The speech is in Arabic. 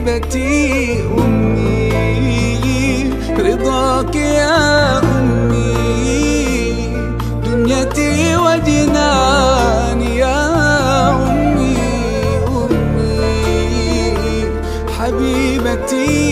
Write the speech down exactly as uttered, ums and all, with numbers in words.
حبيبتي أمي، رضاك يا أمي دنيتي وجناني يا أمي. أمي حبيبتي